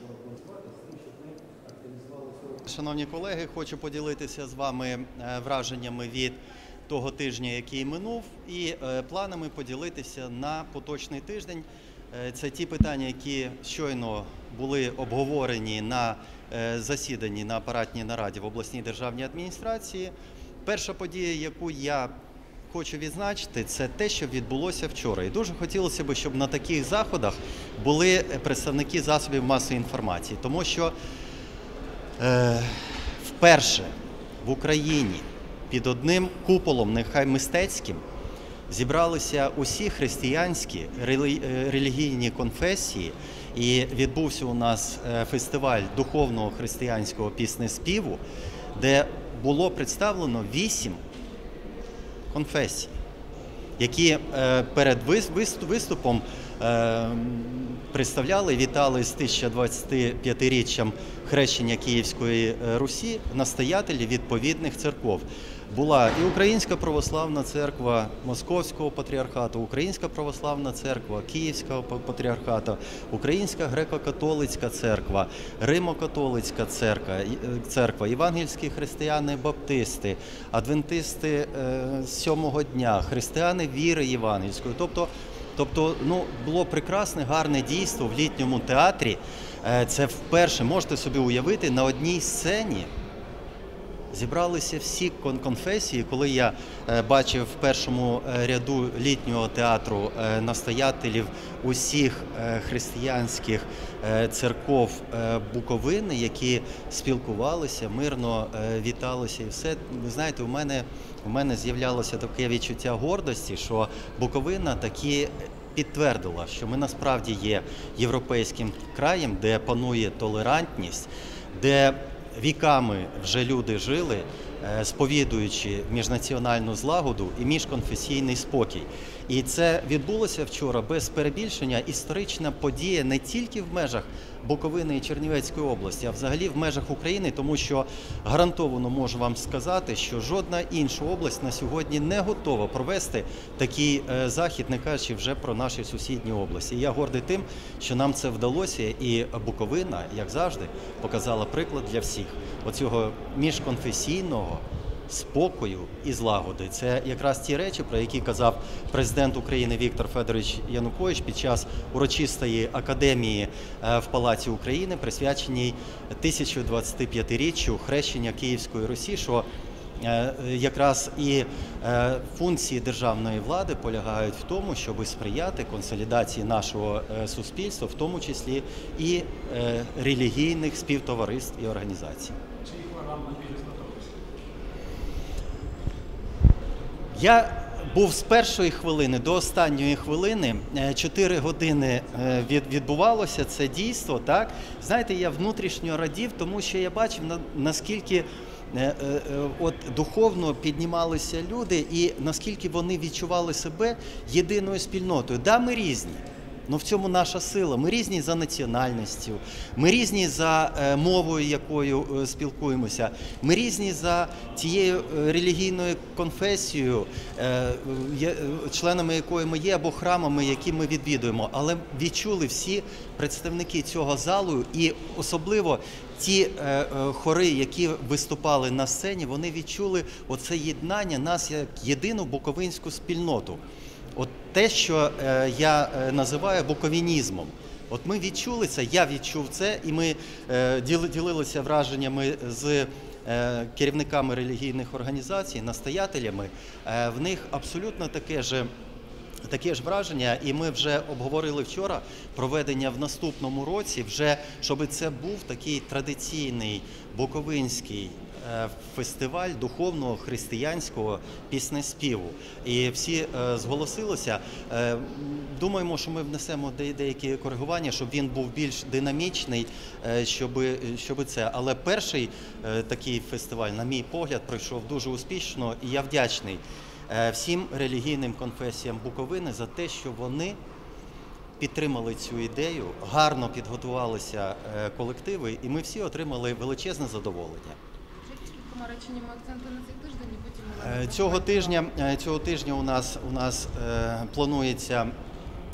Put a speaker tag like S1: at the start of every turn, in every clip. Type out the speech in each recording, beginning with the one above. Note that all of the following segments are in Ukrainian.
S1: Шановні колеги, хочу поділитися з вами враженнями від того тижня, який минув, і планами поділитися на поточний тиждень. Це ті питання, які щойно були обговорені на засіданні на апаратній нараді в обласній державній адміністрації. Перша подія, яку я хочу відзначити, це те, що відбулося вчора. І дуже хотілося б, щоб на таких заходах були представники засобів масової інформації, тому що вперше в Україні під одним куполом, нехай мистецьким, зібралися усі християнські релігійні конфесії, і відбувся у нас фестиваль духовного християнського піснеспіву, де було представлено 8 конфесій, які перед виступом представляли і вітали з 1025-річчям хрещення Київської Русі настоятелі відповідних церков. Була і Українська православна церква Московського патріархату, Українська православна церква Київського патріархату, Українська греко-католицька церква, Римо-католицька церква, євангельські християни-баптисти, адвентисти сьомого дня, християни віри євангельської. Тобто, було прекрасне, гарне дійство в літньому театрі. Це вперше, можете собі уявити, на одній сцені зібралися всі конфесії. Коли я бачив в першому ряду літнього театру настоятелів усіх християнських церков Буковини, які спілкувалися, мирно віталися і все. Ви знаєте, у мене з'являлося таке відчуття гордості, що Буковина таки підтвердила, що ми насправді є європейським краєм, де панує толерантність, де віками вже люди жили, сповідуючи міжнаціональну злагоду і міжконфесійний спокій. І це відбулося вчора без перебільшення, історична подія не тільки в межах Буковини і Чернівецької області, а взагалі в межах України, тому що гарантовано можу вам сказати, що жодна інша область на сьогодні не готова провести такий захід, не кажучи вже про наші сусідні області. І я гордий тим, що нам це вдалося, і Буковина, як завжди, показала приклад для всіх оцього міжконфесійного спокою і злагоди. Це якраз ті речі, про які казав президент України Віктор Федорович Янукович під час урочистої академії в Палаці України, присвяченій 1025-річчю хрещення Київської Русі, що якраз і функції державної влади полягають в тому, щоб сприяти консолідації нашого суспільства, в тому числі і релігійних співтовариств і організацій. Я був з першої хвилини до останньої хвилини, 4 години відбувалося це дійство, так? Знаєте, я внутрішньо радів, тому що я бачив, наскільки духовно піднімалися люди і наскільки вони відчували себе єдиною спільнотою. Да, ми різні. В цьому наша сила. Ми різні за національністю, ми різні за мовою, якою спілкуємося, ми різні за тією релігійною конфесією, членами якої ми є, або храмами, які ми відвідуємо. Але відчули всі представники цього залу, і особливо ті хори, які виступали на сцені, вони відчули оце єднання нас як єдину буковинську спільноту. От те, що я називаю буковінізмом. От ми відчули це, я відчув це, і ми ділилися враженнями з керівниками релігійних організацій, настоятелями. В них абсолютно таке ж враження, і ми вже обговорили вчора проведення в наступному році, вже щоб це був такий традиційний буковинський фестиваль духовного християнського піснеспіву. І всі зголосилися. Думаємо, що ми внесемо деякі коригування, щоб він був більш динамічний, щоб це. Але перший такий фестиваль, на мій погляд, пройшов дуже успішно, і я вдячний всім релігійним конфесіям Буковини за те, що вони підтримали цю ідею, гарно підготувалися колективи, і ми всі отримали величезне задоволення.
S2: Реченнями акценти на цей тиждень і потім
S1: цього тижня у нас планується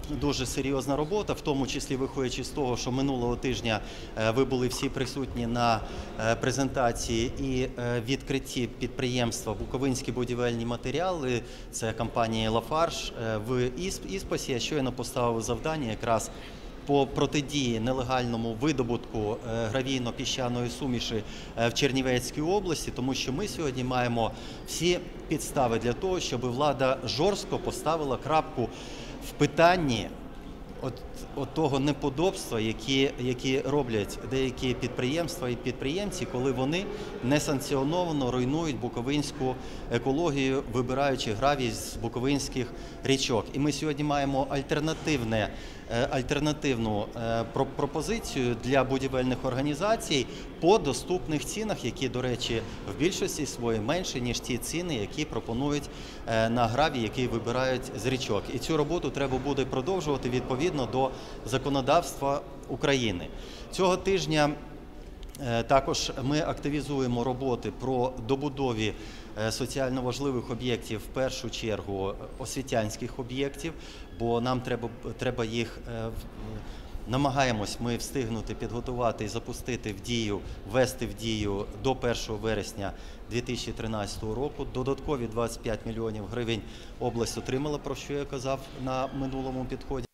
S1: дуже серйозна робота, в тому числі виходячи з того, що минулого тижня ви були всі присутні на презентації і відкритті підприємства «Буковинські будівельні матеріали». Це компанія «Лафарж» в Іспасі. Я щойно поставив завдання якраз по протидії нелегальному видобутку гравійно-піщаної суміші в Чернівецькій області, тому що ми сьогодні маємо всі підстави для того, щоб влада жорстко поставила крапку в питанні от того неподобства, які роблять деякі підприємства і підприємці, коли вони несанкціоновано руйнують буковинську екологію, вибираючи гравій з буковинських річок. І ми сьогодні маємо альтернативну пропозицію для будівельних організацій по доступних цінах, які, до речі, в більшості своїй менші, ніж ті ціни, які пропонують на гравій, який вибирають з річок. І цю роботу треба буде продовжувати відповідно до законодавства України. Цього тижня також ми активізуємо роботи про добудові соціально важливих об'єктів, в першу чергу освітянських об'єктів, бо нам треба їх, намагаємось ми встигнути підготувати і запустити в дію, ввести в дію до 1 вересня 2013 року. Додаткові 25 мільйонів гривень область отримала, про що я казав на минулому підході.